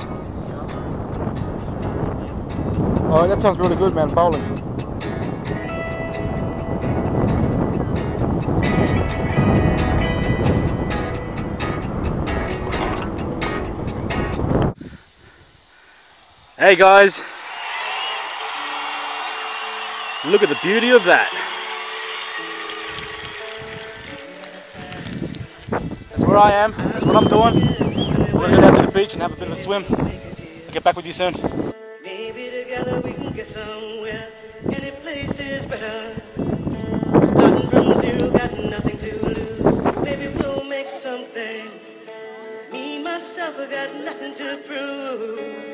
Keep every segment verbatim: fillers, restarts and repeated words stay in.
Oh, that sounds really good, man, bowling. Hey guys, look at the beauty of that. That's where I am, that's what I'm doing. We're gonna go down to the beach and have a bit of a swim. I'll get back with you soon. Maybe together we can get somewhere. Any place is better. Starting from zero, got nothing to lose. Maybe we'll make something. Me, myself, I got nothing to prove.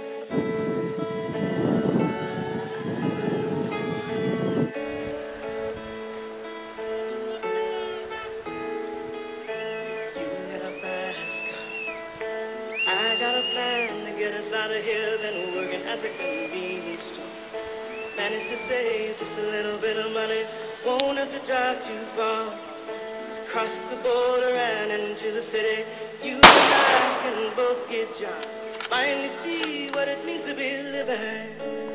I got a plan to get us out of here, then working at the convenience store. Managed to save just a little bit of money, won't have to drive too far. Just cross the border and into the city. You and I can both get jobs, finally see what it means to be living.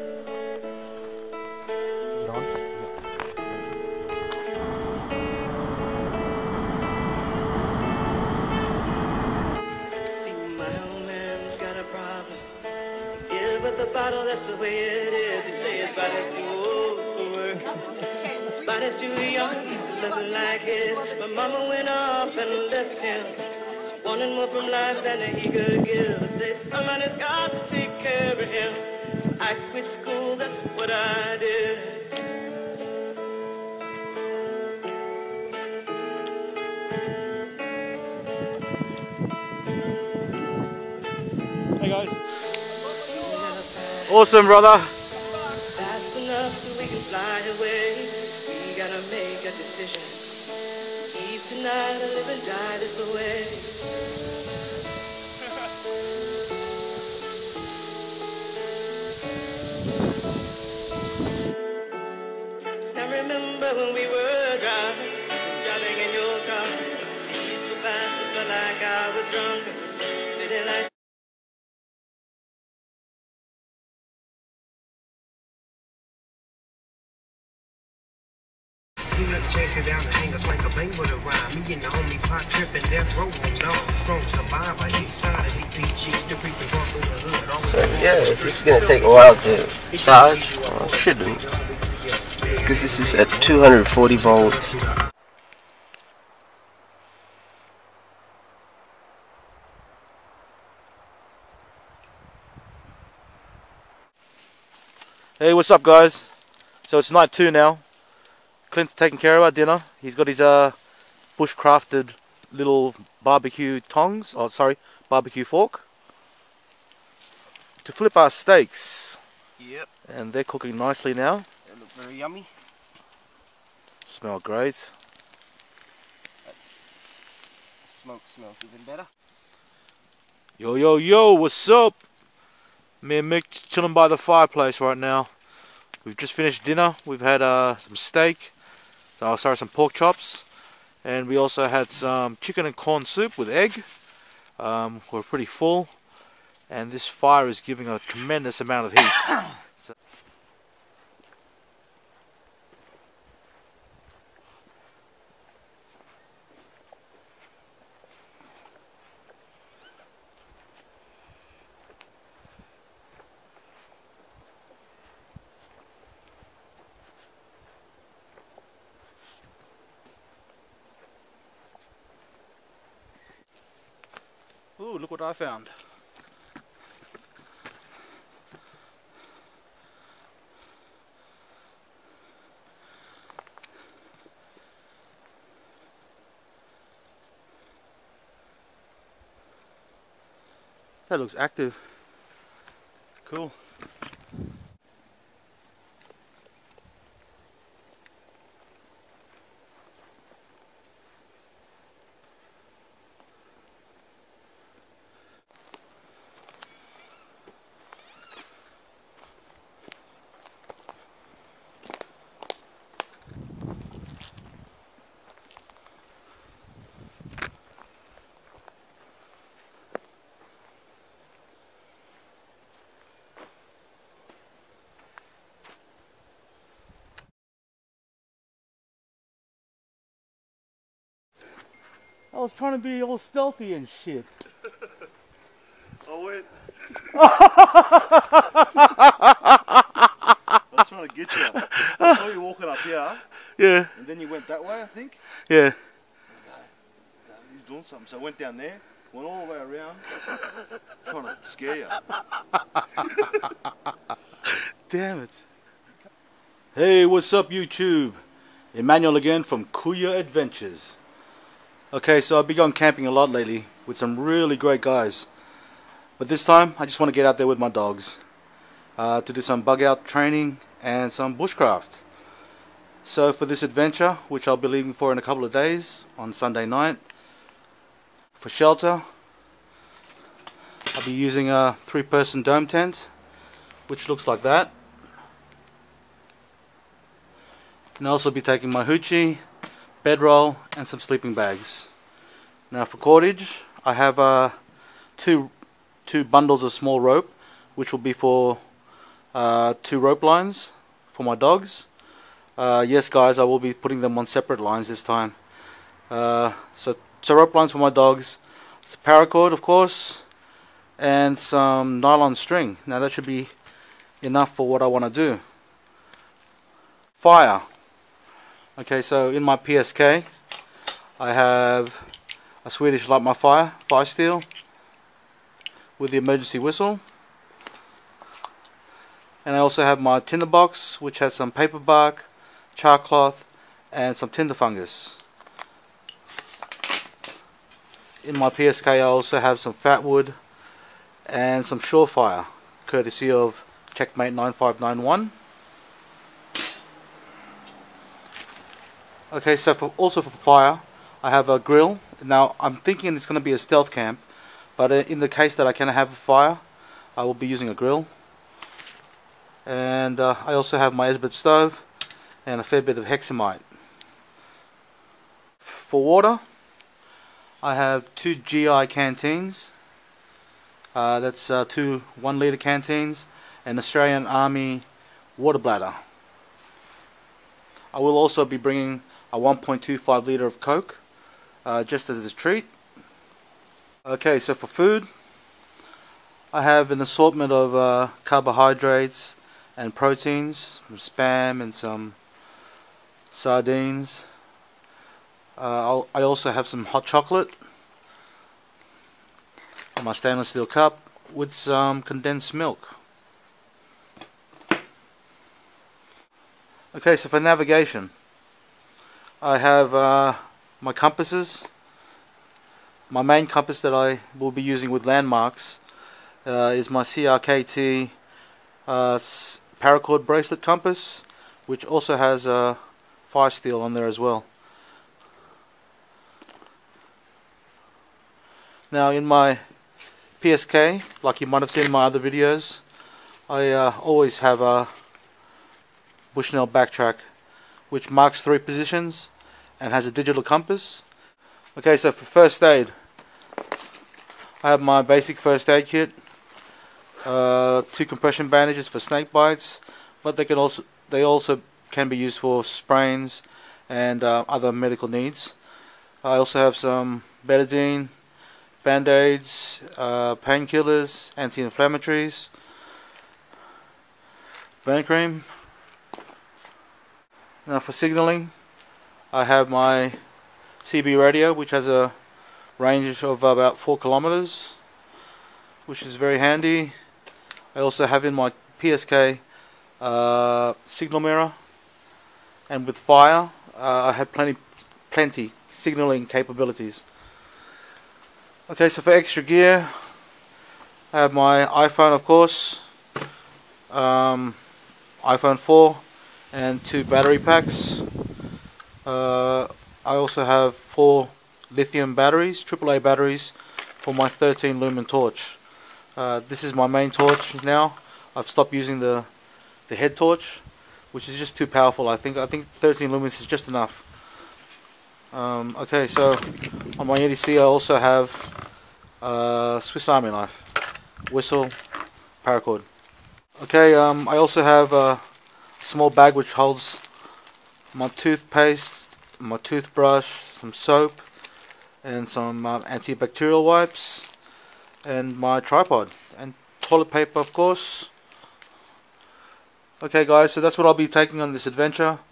But the bottle, that's the way it is. You say his body's too old for work, his body's too young, nothing like his. My mama went off and left him, she wanted more from life than he could give. I say somebody's got to take care of him, so I quit school, that's what I did. Hey guys. Awesome, brother. Fast enough so we can fly away. We gotta make a decision. Leave tonight or live and die this way. I remember when we were driving, driving in your car. Speed so fast, it felt like I was drunk. City lights. Chasing down the hangers like a bang with a rhyme. Me and the homie pot tripping, death row no strong survivor. East side of D P Gs, the creeping walk through the hood. So yeah, this is gonna take a while to charge. Well, it shouldn't, because this is at two hundred forty volts. Hey, what's up guys? So it's night two now. Clint's taking care of our dinner. He's got his uh, bushcrafted little barbecue tongs, oh sorry, barbecue fork, to flip our steaks. Yep. And they're cooking nicely now. They look very yummy. Smell great. The smoke smells even better. Yo, yo, yo, what's up? Me and Mick chilling by the fireplace right now. We've just finished dinner. We've had uh, some steak, oh, sorry, some pork chops, and we also had some chicken and corn soup with egg. Um, we're pretty full, and this fire is giving a tremendous amount of heat. So ooh, look what I found. That looks active. Cool. was trying to be all stealthy and shit. I went. I was trying to get you. I saw you walking up here. Yeah. And then you went that way, I think. Yeah. He's doing something. So I went down there, went all the way around, trying to scare you. Damn it. Hey, what's up, YouTube? Emmanuel again from Kuya Adventures. Okay, so I've been going camping a lot lately with some really great guys. But this time, I just want to get out there with my dogs uh, to do some bug out training and some bushcraft. So for this adventure, which I'll be leaving for in a couple of days on Sunday night, for shelter, I'll be using a three-person dome tent, which looks like that. And I'll also be taking my hoochie, bedroll, and some sleeping bags. Now for cordage, I have uh, two two bundles of small rope, which will be for uh, two rope lines for my dogs. Uh, yes, guys, I will be putting them on separate lines this time. Uh, so, so rope lines for my dogs, some paracord, of course, and some nylon string. Now that should be enough for what I want to do. Fire. Okay, so in my P S K, I have a Swedish Light My Fire fire steel with the emergency whistle, and I also have my tinder box, which has some paper bark, char cloth, and some tinder fungus. In my P S K, I also have some fat wood and some Surefire, courtesy of Czechmate nine five nine one. Okay, so for, also for fire, I have a grill. Now I'm thinking it's going to be a stealth camp, but in the case that I can have a fire, I will be using a grill. And uh, I also have my Esbit stove and a fair bit of hexamite. For water, I have two G I canteens. Uh, that's uh, two one litre canteens, and Australian Army water bladder. I will also be bringing a one point two five litre of Coke, uh, just as a treat. Okay, so for food, I have an assortment of uh, carbohydrates and proteins, some spam and some sardines. Uh, I'll, I also have some hot chocolate in my stainless steel cup with some condensed milk. Okay, so for navigation, I have uh, my compasses. My main compass that I will be using with landmarks uh, is my C R K T uh, paracord bracelet compass, which also has a uh, fire steel on there as well. Now in my P S K, like you might have seen in my other videos, I uh, always have a Bushnell backtrack, which marks three positions and has a digital compass. Okay, so for first aid, I have my basic first aid kit, uh, two compression bandages for snake bites, but they can also they also can be used for sprains and uh, other medical needs. I also have some betadine, band-aids, uh, painkillers, anti-inflammatories, burn cream. Now for signaling, I have my C B radio, which has a range of about four kilometers, which is very handy. I also have in my P S K uh, signal mirror, and with fire, uh, I have plenty, plenty signaling capabilities. Okay, so for extra gear, I have my iPhone, of course, um, iPhone four, and two battery packs. Uh, I also have four lithium batteries, triple A batteries, for my thirteen lumen torch. Uh, this is my main torch now. I've stopped using the the head torch, which is just too powerful. I think I think thirteen lumens is just enough. Um, okay, so on my E D C I also have a Swiss Army knife, whistle, paracord. Okay, um, I also have a small bag which holds my toothpaste, my toothbrush, some soap, and some um, antibacterial wipes, and my tripod, and toilet paper, of course. Okay guys, so that's what I'll be taking on this adventure.